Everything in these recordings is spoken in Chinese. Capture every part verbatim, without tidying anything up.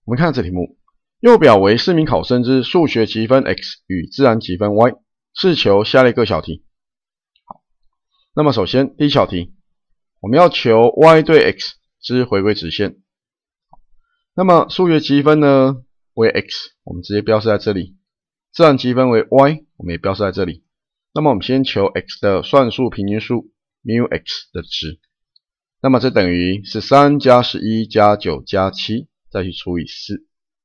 我们看这题目，右表为四名考生之数学积分 x 与自然积分 y， 试求下列各小题。好，那么首先第一小题，我们要求 y 对 x 之回归直线。那么数学积分呢为 x， 我们直接标示在这里；自然积分为 y， 我们也标示在这里。那么我们先求 x 的算术平均数 μx 的值。那么这等于十三加十一加九加七，再去除以四。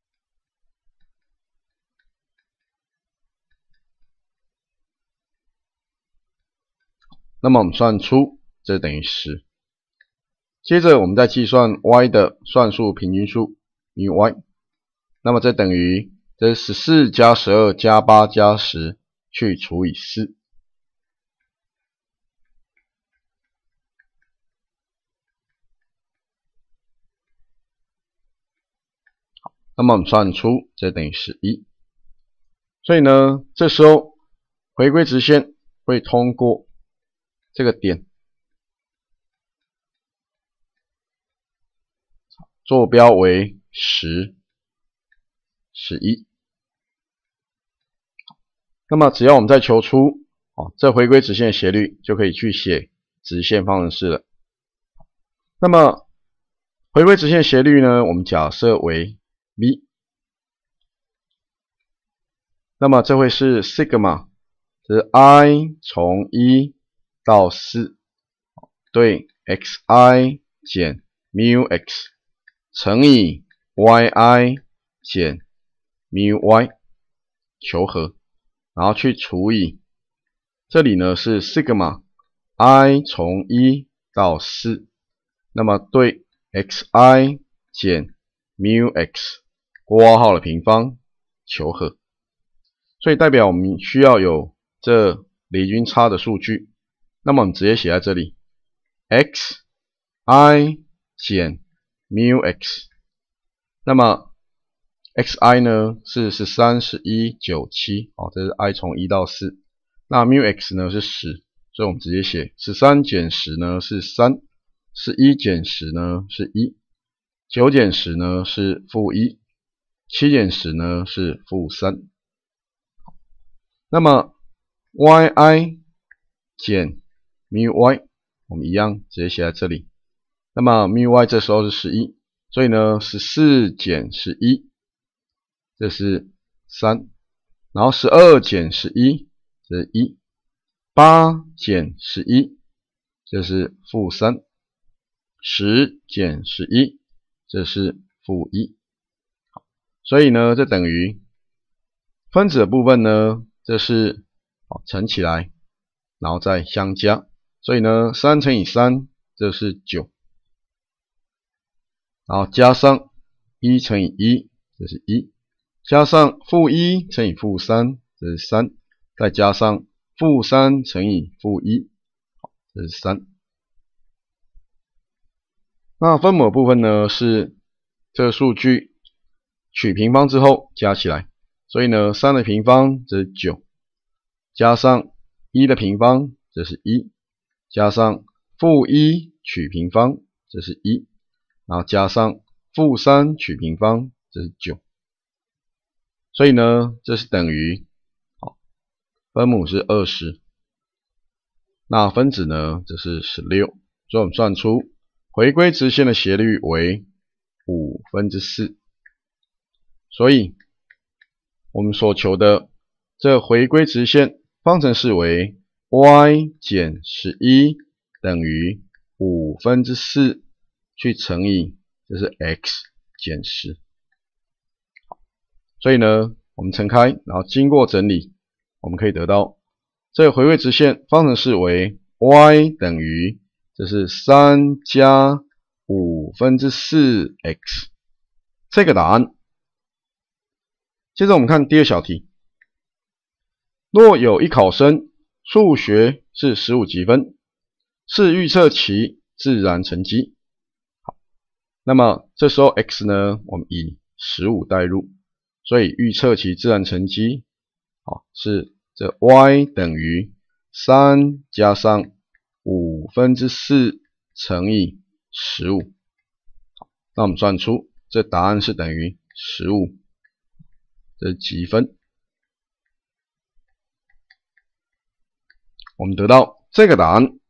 那么我们算出这等于十。接着我们再计算 y 的算术平均数 μy。那么这等于这是十四加十二加八加十去除以四。那么我们算出这等于十一，所以呢，这时候回归直线会通过这个点，坐标为十、十一。那么只要我们再求出哦，这回归直线的斜率，就可以去写直线方程式了。那么回归直线斜率呢，我们假设为v， 那么这会是 sigma， 这是 i 从一到四对 xi 减 μx 乘以 yi 减 μy 求和，然后去除以这里呢是 sigma i 从一到四，那么对 xi 减 μx 括号的平方求和，所以代表我们需要有这离均差的数据。那么我们直接写在这里 xi 减 μx， 那么 xi 呢是十三、十一、九、七，哦，这是 i 从一到四。那 μx 呢是十，所以我们直接写十三减十呢是三，十一减十呢是一，九减十呢是负一，七减十呢是负三。那么 yi 减 μy 我们一样直接写在这里。那么 μy 这时候是十一，所以呢十四减十一，这是三，然后十二减十一，这是一，八减十一，这是负三，十减十一，这是负一。所以呢，这等于分子的部分呢，这是乘起来，然后再相加。所以呢，三乘以三，这是九，然后加上一乘以一，这是一，加上负一乘以负三，这是三，再加上负三乘以负一，这是三。那分母的部分呢，是这个数据取平方之后加起来，所以呢，三的平方这是九，加上一的平方这是一，加上负一取平方这是一，然后加上负三取平方这是九，所以呢，这是等于好，分母是二十，那分子呢这是十六，所以我们算出回归直线的斜率为五分之四，所以我们所求的这回归直线方程式为 y 减十一等于五分之四去乘以这是 x 减十，所以呢，我们乘开，然后经过整理，我们可以得到这个回归直线方程式为 y 等于这是三加五分之四 x 这个答案。接着我们看第二小题，若有一考生数学是十五积分，是预测其自然成绩。好，那么这时候 x 呢，我们以十五代入，所以预测其自然成绩，好，是这 y 等于三加上五分之四乘以十五。那我们算出这答案是等于十五，这是几分？我们得到这个答案。